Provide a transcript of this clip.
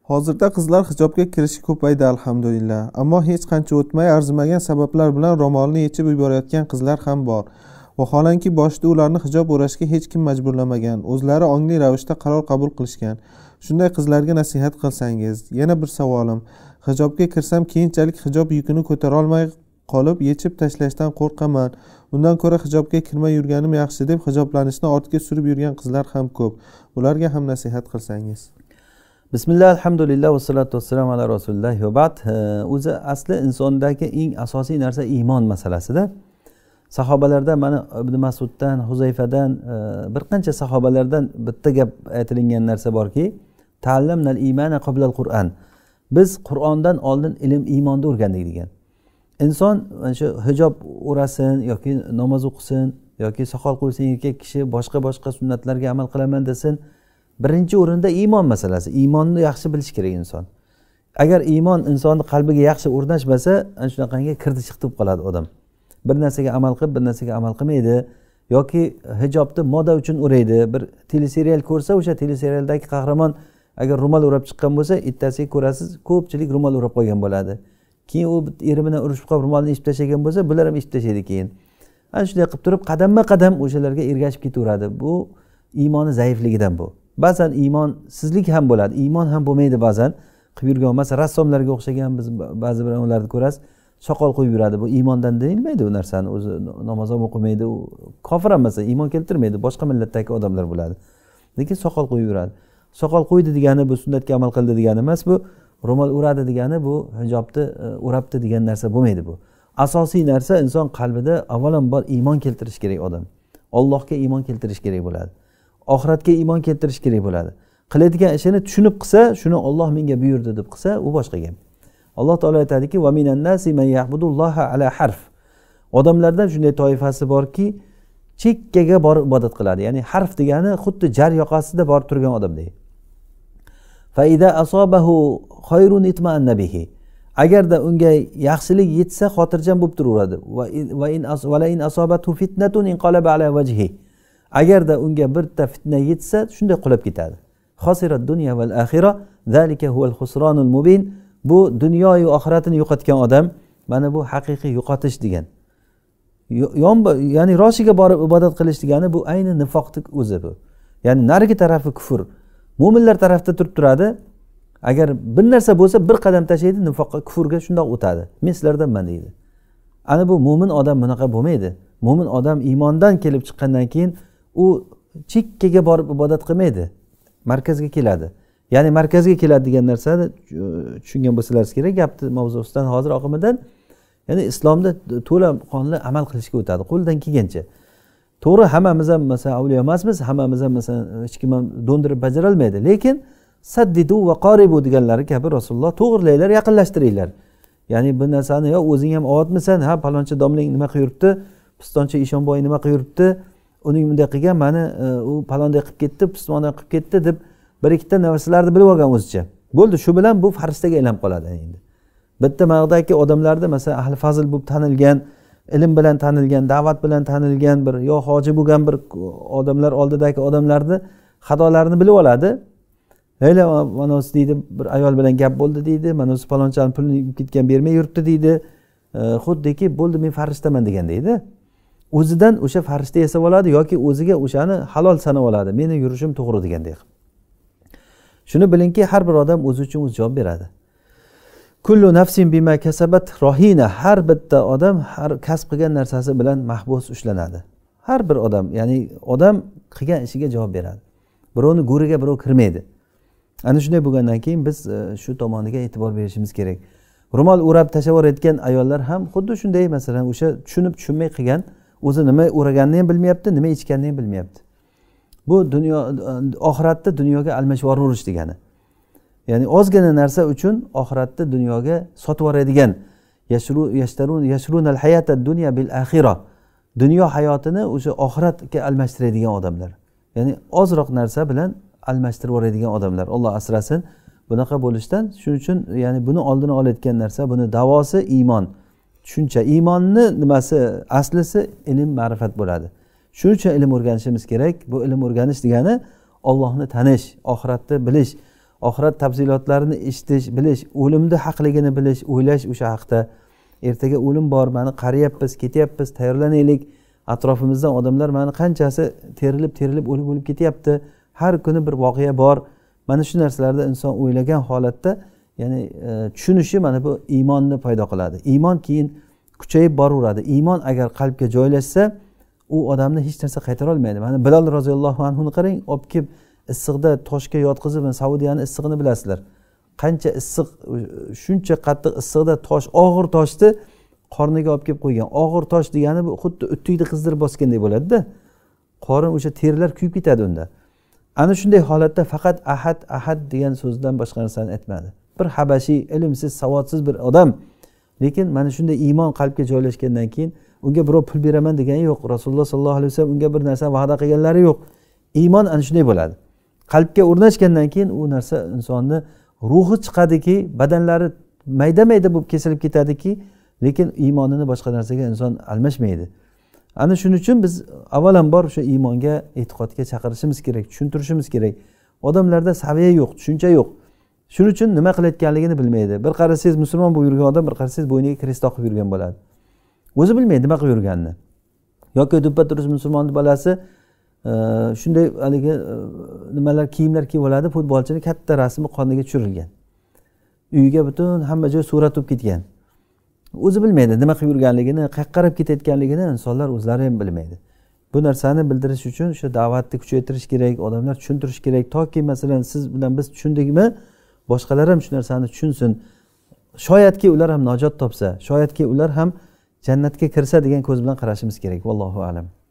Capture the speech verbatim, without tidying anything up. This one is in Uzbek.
Hozirda qizlar hijobga kirishi ko'paydi alhamdulillah. Ammo hech qancha o'tmay arzimagan sabablar bilan ro'molni yechib yuborayotgan qizlar ham bor. Vaholanki boshida ularni hijob o'rashga hech kim majburlamagan, o'zlari ongli ravishda qaror qabul qilishgan. Shunday qizlarga nasihat qilsangiz. Yana bir savolim. Hijobga kirsam keyinchalik hijob yukini ko'tara olmay qolib yechib tashlashdan qo'rqaman. Undan ko'ra hijobga kirmay yurganim yaxshi deb hijoblanishni ortga surib yurgan qizlar ham ko'p. Ularga ham nasihat qilsangiz. Bismillah, alhamdulillah, va salatu vassalamu ala rasulillah va ba'd. O'zi asli insondagi eng asosiy narsa iymon masalasida. Sahobalardan mana Ibn Mas'uddan, Huzayfadan, bir qancha sahobalardan bitta gap aytilgan narsa borki, ta'allamnal iymana qabla al-Qur'an. Biz Qur'ondan oldin ilm iymonni o'rgandik degan. Inson shu hijob o'rasin yoki namoz o'qisin yoki soqol qo'ysin erkak kishi boshqa boshqa sunnatlarga amal qilaman desin, birinchi o'rinda iymon masalasi. Iymonni yaxshi bilish kerak inson. Agar iymon insonning qalbiga yaxshi o'rnashmasa, ana shunaqangi kirdi chiqib qoladi odam. Bir narsaga amal qilib, bir narsaga amal qilmaydi yoki hijobni moda uchun o'raydi. Bir teleserial ko'rsa, o'sha teleserialdagi qahramon agar ro'mol o'rab chiqqan bo'lsa, ittasiga ko'rasiz, ko'pchilik ro'mol o'rab qo'ygan bo'ladi. Keyin u eri bilan urushib qolib ro'molni yechib tashlagan bo'lsa, bular ham yechib tashlaydi keyin. Ana shunday qilib turib, qadamma-qadam o'shalarga ergashib ketaveradi. Bu iymoni zaifligidan bu. Ba'zan iymonsizlik ham bo'ladi. Iymon ham bo'lmaydi ba'zan. Qilib yurgan, masalan, rassomlarga o'xshagan biz ba'zi bir ularni ko'rasiz, soqol qo'yib yuradi. Bu iymondan deyilmaydi u narsani. O'zi namoz ham o'qimaydi, u kofir emas, iymon keltirmaydi. Boshqa millatdagi odamlar bo'ladi. Lekin soqol qo'yib yuradi. Soqol qo'ydi degani bu sunnatga amal qildi degani emas, bu ro'mol o'radi degani bu hijobni o'rabdi degan narsa bo'lmaydi bu. Asosiy narsa inson qalbida avvalambor iymon keltirish kerak odam. Allohga iymon keltirish kerak bo'ladi. Oxiratga iymon keltirish kerak bo'ladi. Qiladigan ishini tushunib qilsa, shuni Alloh menga buyurdi deb qilsa, u boshqa gap. Alloh taolo aytadiki: "Va minan nasi man ya'budulloha ala harf." Odamlardan shunday toifasi borki, chekkaga borib ibodat qiladi. Ya'ni harf degani xuddi jar yoqasida borib turgan odam deydi. Fa iza asabahu khayrun itma'anna bihi. Agarda unga yaxshilik yetsa, xotirjam bo'lib turaveradi. Va in va in asabatu fitnatun inqalaba ala wajhi. Agarda unga birta fitna yetsa, shunday qulab ketadi. Khosirat dunya val axira, zalika huval khusranul mubin. Bu dunyo va oxiratini yo'qotgan odam, mana bu haqiqiy yo'qotish degan. Ya'ni roshiga borib ibodat qilish degani bu ayni nifoqning o'zi bu. Ya'ni narigi tarafi kufr. Mo'minlar tarafda turib turadi. Agar bir narsa bo'lsa, bir qadam tashlaydi, nifoqqa, kufrga shundoq o'tadi. Men sizlardanman deydi. Ana bu mo'min odam bunaqa bo'lmaydi. Mo'min odam iymondan kelib chiqqandan keyin u chekkaga borib ibodat qilmaydi. Markazga keladi. Ya'ni markazga keladi degan narsani tushungan bo'lsangiz kerak, gapni mavzusidan hozir oqimidan, ya'ni islomda to'la qonli amal qilishga o'tadi, qo'ldan kelgancha. To'g'ri, hammamiz ham masalan avliyo emasmiz, hammamiz ham masalan hech kim ham do'ndirib bajara olmaydi, lekin saddidu va qoribu deganlari kabi Rasululloh to'g'rilaylar, yaqinlashtiringlar. Ya'ni bu narsani yo o'zing ham ovatmisan, ha palonchi domlang nima qilib yuribdi, pistonchi Ishonboy nima qilib yuribdi, uning bunday qilgan, mani u palonday qilib ketdi, pistonday qilib ketdi deb bir ikkita narsalarni bilib olgan o'zicha. Bo'ldi, shu bilan bu farishtaga aylanib qoladi endi. Bitta maqdagi odamlarda masalan ahli fazil bo'lib tanilgan, ilm bilan tanilgan, da'vat bilan tanilgan bir yo hoji bo'lgan bir odamlar oldidagi odamlarni xatolarini bilib oladi. Hayla mana o'zi deydi, bir ayol bilan gap bo'ldi deydi, mana o'zi palonchani pulni ketgan bermay yuribdi deydi. Xuddiki bo'ldi, men farishtaman degan deydi. O'zidan o'sha farishta yasab oladi yoki o'ziga o'shani halol sanab oladi. Meni yurishim to'g'ri degandek. Shuni bilingki, har bir odam o'zi uchun o'zi javob beradi. Kullu nafsin bima kasabat rahina. Har bitta odam har kasb qilgan narsasi bilan mahbus ushlanadi. Har bir odam, ya'ni odam qilgan ishiga javob beradi. Birovni go'riga birov kirmaydi. Ana shunday bo'lgandan keyin biz shu tomoniga e'tibor berishimiz kerak. Ro'mol o'rab tashavorayotgan ayollar ham xuddi shunday, masalan, o'sha tushunib tushunmay qilgan, o'zi nima o'raganini ham bilmayapti, nima ichganini ham bilmayapti. Bu dunyo oxiratda dunyoga almashib yurish degani. Ya'ni ozgina narsa uchun oxiratda dunyoga sotib yuboradigan, yashru yashtarun yashrunal hayatad dunya bil axira. Dunyo hayotini o'sha oxiratga almashtiradigan odamlar. Ya'ni ozroq narsa bilan almashtirib yuboradigan odamlar. Alloh asrasin bunaqa bo'lishdan. Shuning uchun ya'ni buni oldini olayotgan narsa, buni davosi iymon. Tushuncha, iymonni nimasi, aslisi ilm, ma'rifat bo'ladi. Shuning uchun ilm o'rganishimiz kerak. Bu ilm o'rganish degani Allohni tanish, oxiratni bilish, oxirat tafsilotlarini eshitish, bilish, o'limni haqligini bilish, o'ylash o'sha haqda. Ertaga o'lim bor, mani qariyapmiz, ketyapmiz, tayyorlanaylik. Atrofimizdan odamlar mani qanchasi terilib, terilib, o'lib, o'lib ketyapti. Har kuni bir voqea bor. Mana shu narsalarda inson o'ylagan holatda, ya'ni tushunishi mana bu iymonni paydo qiladi. Iymon keyin kuchayib boraveradi. Iymon agar qalbga joylashsa, u odamni hech narsa qaytara olmaydi. Mana Bilol roziyallohu anhu ni qarang, olib kelib issiqda toshga yotqizib, Saudiyaning issig'ini bilasizlar. Qancha issiq, shuncha qattiq issiqda tosh, og'ir toshni qorniga olib kelib qo'ygan. Og'ir tosh degani bu xuddi o'ttikni qizdirib bosgandek bo'ladi-da. Qorin o'sha terilar kuyib ketadi unda. Ana shunday holatda faqat ahad ahad degan so'zdan boshqa narsani aytmadi. Bir habashiy, ilmsiz, savodsiz bir odam, lekin mana shunday iymon qalbga joylashgandan keyin unga birov pul beraman degani yo'q. Rasululloh sollallohu alayhi vasallam unga bir narsa va'da qilganlari yo'q. Iymon ana shunday bo'ladi. Qalbga o'rnashgandan keyin u narsa insonni ruhi chiqadiki, badanlari mayda-mayda bo'lib kesilib ketadiki, lekin iymonini boshqa narsaga inson almashmaydi. Ana shuning uchun biz avvalambor o'sha iymonga, e'tiqodga chaqirishimiz kerak, tushuntirishimiz kerak. Odamlarda saviya yo'q, tushuncha yo'q. Shuning uchun nima qilayotganligini bilmaydi. Bir qarasangiz musulmon bo'lib yurgan odam, bir qarasangiz bo'yniga krest taqib yurgan bo'ladi. O'zi bilmaydi nima qilib yurganini. Yoki do'ppa turist musulmonning bolasi shunday haligi nimalar kiyimlar kiyib oladi, futbolchini katta rasmi qorniga tushirilgan. Uyiga butun hamma joy surat olib ketgan. O'zi bilmaydi nima qilib yurganligini, qayerga qarab ketayotganligini insonlar o'zlari ham bilmaydi. Bu narsani bildirish uchun o'sha da'vatni kuchaytirish kerak, odamlar tushuntirish kerak. Toki masalan siz bilan biz tushundikmi, boshqalar ham shu narsani tushunsin. Shoyatki ular ham najot topsa, shoyatki ular ham jannatga kirsa degan ko'z bilan qarashimiz kerak. Vallohu a'lam.